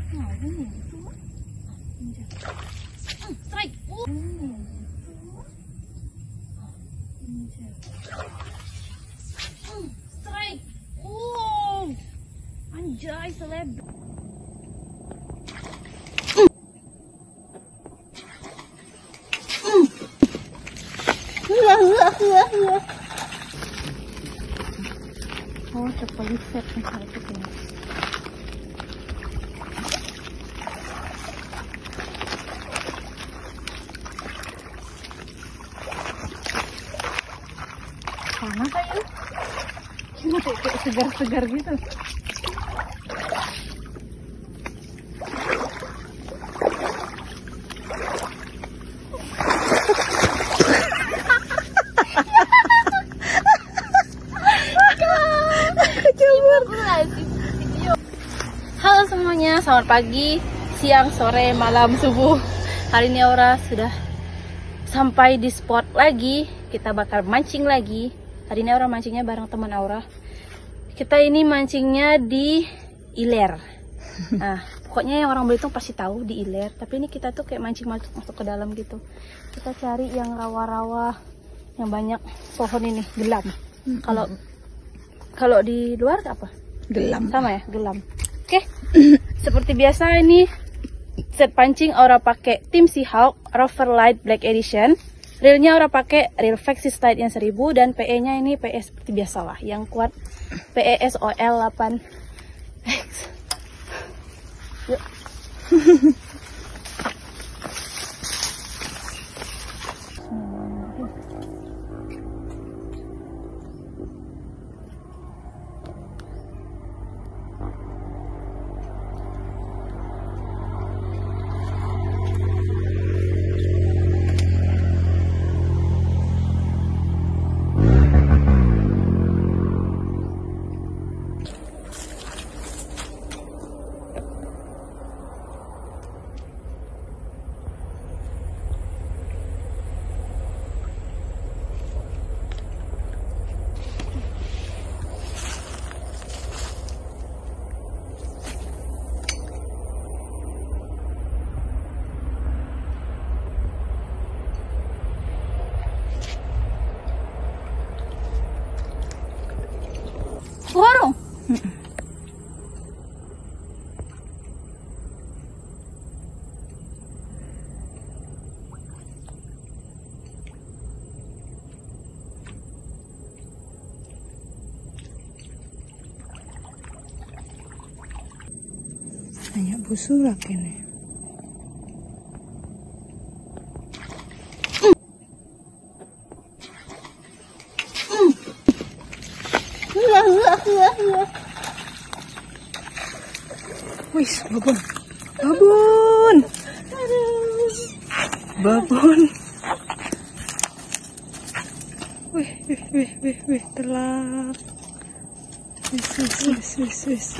Nah, ini itu. Strike. Strike. Anjay, seleb. Oh, terpeliset nih itu ini. Panas aja. Cuma kayak segar-segar gitu. Halo semuanya, selamat pagi, siang, sore, malam, subuh. Hari ini Aura sudah sampai di spot lagi. Kita bakal mancing lagi. Hari ini Aura mancingnya bareng teman Aura. Kita ini mancingnya di Iler. Nah, pokoknya yang orang Belitung pasti tahu di Iler. Tapi ini kita tuh kayak mancing masuk ke dalam gitu. Kita cari yang rawa-rawa, yang banyak pohon ini, gelam. Kalau di luar apa? Gelam. Sama ya, gelam. Oke, seperti biasa ini set pancing Aura pakai Tim Seahawk Rover Light Black Edition. Reelnya Aura pakai reel Vexis Tide yang 1000 dan PE-nya ini PE seperti biasa lah, yang kuat PE SOL 8X. Yuk. Warung. Banyak busurak ini. Wis, babon. Babon. Babon. Wih, telak. Wis.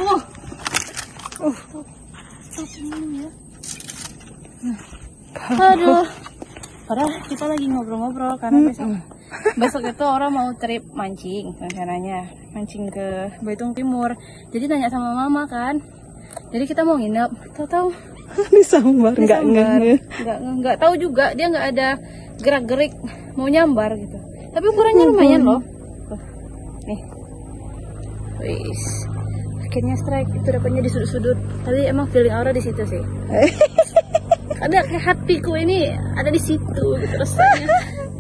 Aduh. Padahal kita lagi ngobrol-ngobrol karena besok itu orang mau trip mancing rencananya, mancing ke Belitung Timur. Jadi nanya sama mama kan. Jadi kita mau nginep. Tahu-tahu disambar, nggak tahu juga, dia nggak ada gerak-gerik mau nyambar gitu. Tapi ukurannya lumayan loh. Tuh. Nih. Wis. Akhirnya strike, itu dapatnya di sudut-sudut. Tapi emang feeling Aura di situ sih. Ada kayak hatiku ini ada di situ gitu rasanya.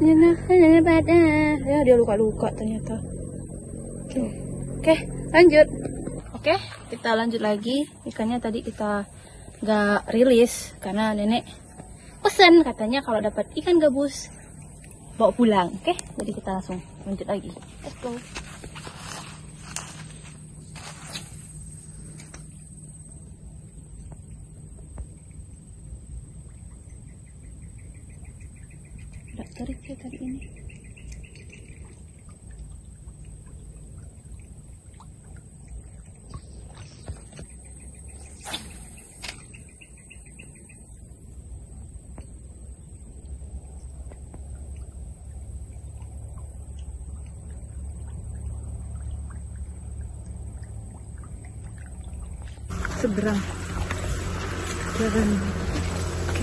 Ya dia luka-luka ternyata. Oke, lanjut. Oke, kita lanjut lagi. Ikannya tadi kita nggak rilis karena nenek pesan katanya kalau dapat ikan gabus bawa pulang. Oke, jadi kita langsung lanjut lagi. Let's go. Terik ya tadi ini. Seberang. Jalan. Oke.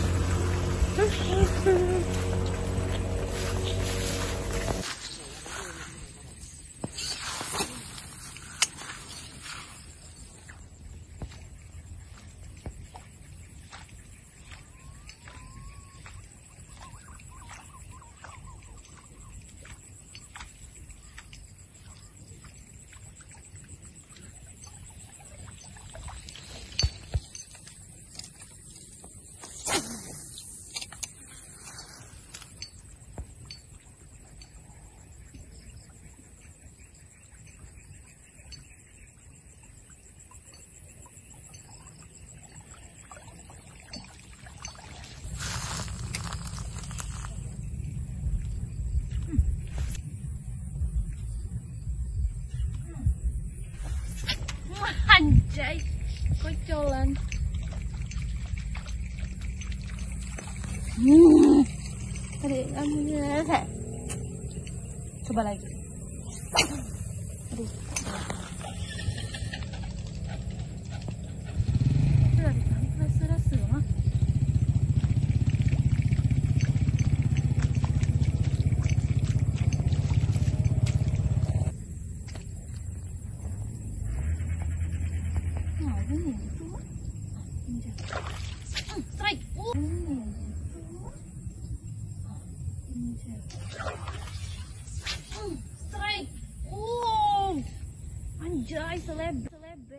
Anjay, kocolan. Tadi ambilnya. Coba lagi. Aduh. Sudah ditangkap rasa-rasa mah. Strike. Strike. Anjay, selebel.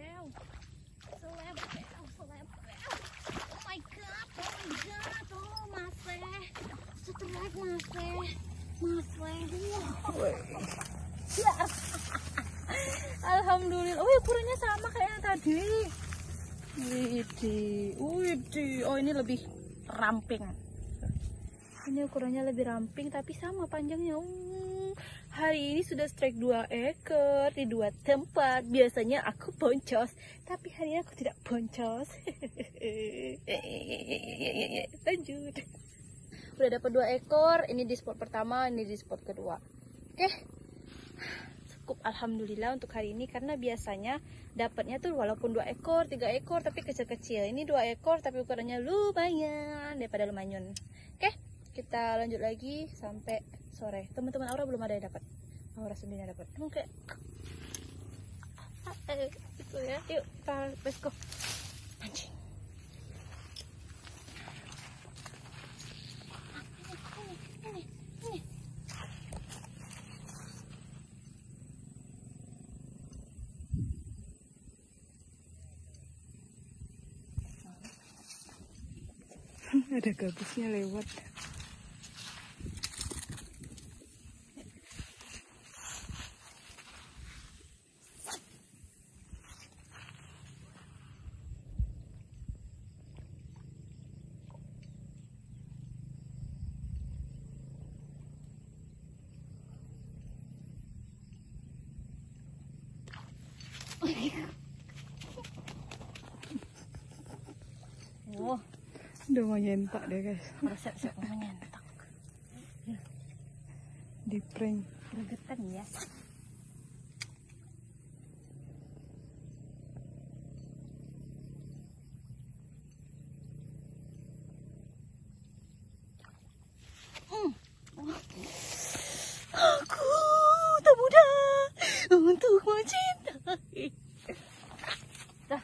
Oh my god. Oh, masih. Strike, masih. Ya. Alhamdulillah. Oh, ukurannya sama kayak yang tadi. Widih. Oh, ini lebih ramping. Ini ukurannya lebih ramping tapi sama panjangnya. Hari ini sudah strike 2 ekor di 2 tempat. Biasanya aku boncos, tapi hari ini aku tidak boncos. Lanjut. Udah dapat 2 ekor. Ini di spot pertama, ini di spot kedua. Oke. Cukup alhamdulillah untuk hari ini karena biasanya dapatnya tuh walaupun 2 ekor, 3 ekor tapi kecil-kecil. Ini 2 ekor tapi ukurannya lumayan daripada lumayan. Oke, kita lanjut lagi sampai sore. Teman-teman Aura belum ada yang dapat. Aura sendiri dapat. Oke. Itu ya. Yuk, kita let's go. Mancing. Ini. Ada gabusnya lewat. Oh, Udah mau nyentak deh guys. resep-resep menyentak. Di prank. Gregetan ya. Aku tak mudah untuk mencintai. Dah.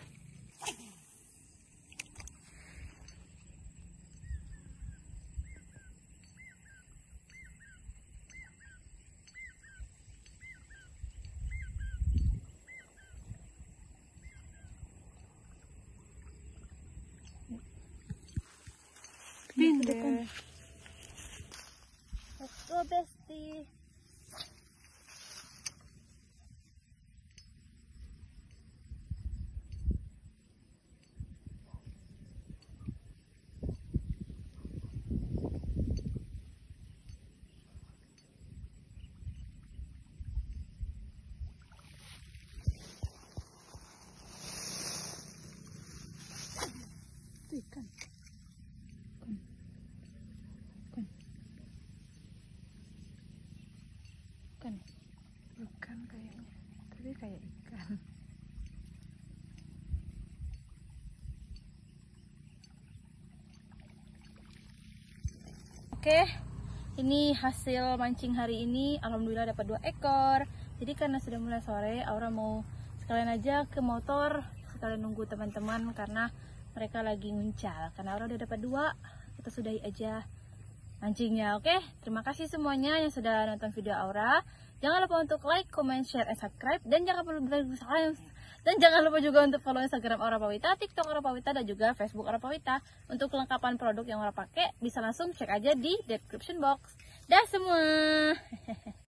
Pindah. Let's go, bestie. Itu ikan. Kan. Bukan kayaknya. Tapi kayak ikan. Oke, ini hasil mancing hari ini. Alhamdulillah dapat 2 ekor. Jadi karena sudah mulai sore, Aura mau sekalian aja ke motor, sekalian nunggu teman-teman karena mereka lagi nguncal. Karena Aura udah dapat 2, kita sudahi aja mancingnya. Oke, terima kasih semuanya yang sudah nonton video Aura. Jangan lupa untuk like, comment, share, and subscribe. Dan jangan lupa juga untuk follow Instagram Aura Pawita, TikTok Aura Pawita, dan juga Facebook Aura Pawita. Untuk kelengkapan produk yang Aura pakai, bisa langsung cek aja di description box. Dah semua.